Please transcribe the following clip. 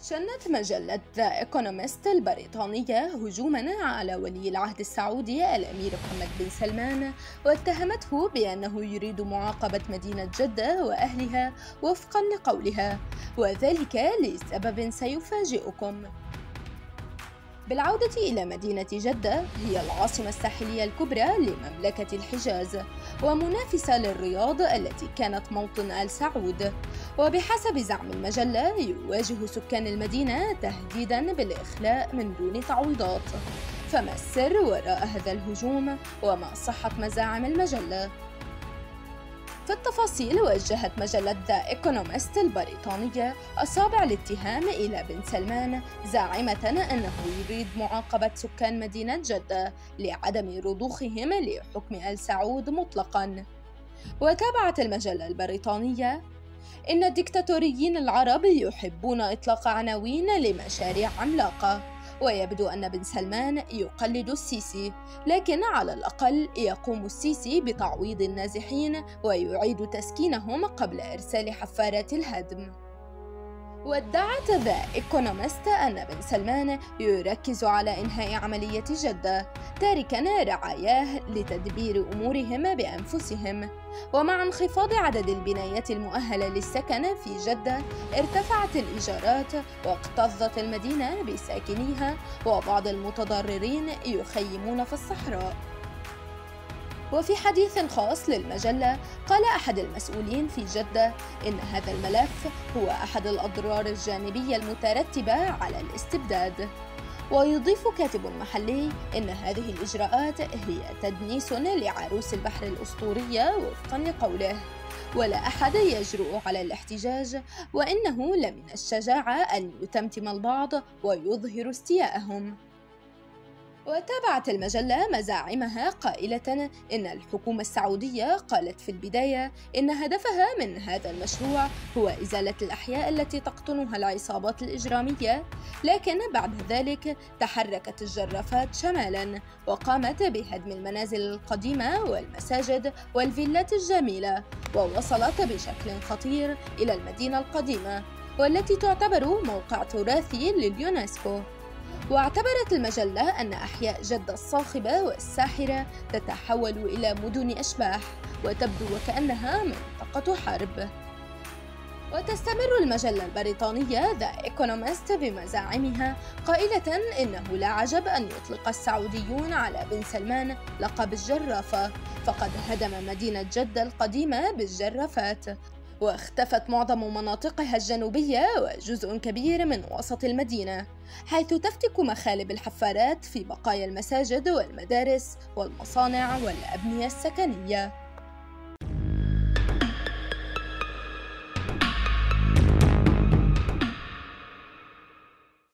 شنت مجلة ذا إيكونومست البريطانية هجوماً على ولي العهد السعودي الأمير محمد بن سلمان، واتهمته بأنه يريد معاقبة مدينة جدة وأهلها وفقاً لقولها، وذلك لسبب سيفاجئكم. بالعودة إلى مدينة جدة، هي العاصمة الساحلية الكبرى لمملكة الحجاز ومنافسة للرياض التي كانت موطن آل سعود. وبحسب زعم المجلة، يواجه سكان المدينة تهديداً بالإخلاء من دون تعويضات. فما السر وراء هذا الهجوم وما صحة مزاعم المجلة؟ في التفاصيل، وجهت مجلة ذا إيكونومست البريطانية أصابع الاتهام إلى بن سلمان، زاعمة أنه يريد معاقبة سكان مدينة جدة لعدم رضوخهم لحكم آل سعود مطلقاً. وتابعت المجلة البريطانية: إن الدكتاتوريين العرب يحبون إطلاق عناوين لمشاريع عملاقة، ويبدو أن بن سلمان يقلد السيسي، لكن على الأقل يقوم السيسي بتعويض النازحين ويعيد تسكينهم قبل إرسال حفارات الهدم. وادعت ذا إيكونومست أن بن سلمان يركز على إنهاء عملية جدة، تاركاً رعاياه لتدبير أمورهم بأنفسهم. ومع انخفاض عدد البنايات المؤهلة للسكن في جدة، ارتفعت الإيجارات واكتظت المدينة بساكنيها، وبعض المتضررين يخيمون في الصحراء. وفي حديث خاص للمجلة، قال أحد المسؤولين في جدة إن هذا الملف هو أحد الأضرار الجانبية المترتبة على الاستبداد. ويضيف كاتب محلي إن هذه الإجراءات هي تدنيس لعروس البحر الأسطورية وفقاً لقوله، ولا أحد يجرؤ على الاحتجاج، وإنه لمن الشجاعة أن يتمتم البعض ويظهر استياءهم. وتابعت المجلة مزاعمها قائلة إن الحكومة السعودية قالت في البداية إن هدفها من هذا المشروع هو إزالة الأحياء التي تقطنها العصابات الإجرامية، لكن بعد ذلك تحركت الجرافات شمالاً وقامت بهدم المنازل القديمة والمساجد والفيلات الجميلة، ووصلت بشكل خطير إلى المدينة القديمة والتي تعتبر موقع تراثي لليونسكو. واعتبرت المجلة أن أحياء جدة الصاخبة والساحرة تتحول إلى مدن أشباح وتبدو وكأنها منطقة حرب. وتستمر المجلة البريطانية ذا إيكونومست بمزاعمها قائلة إنه لا عجب أن يطلق السعوديون على بن سلمان لقب الجرافة، فقد هدم مدينة جدة القديمة بالجرافات، واختفت معظم مناطقها الجنوبية وجزء كبير من وسط المدينة، حيث تفتك مخالب الحفارات في بقايا المساجد والمدارس والمصانع والأبنية السكنية.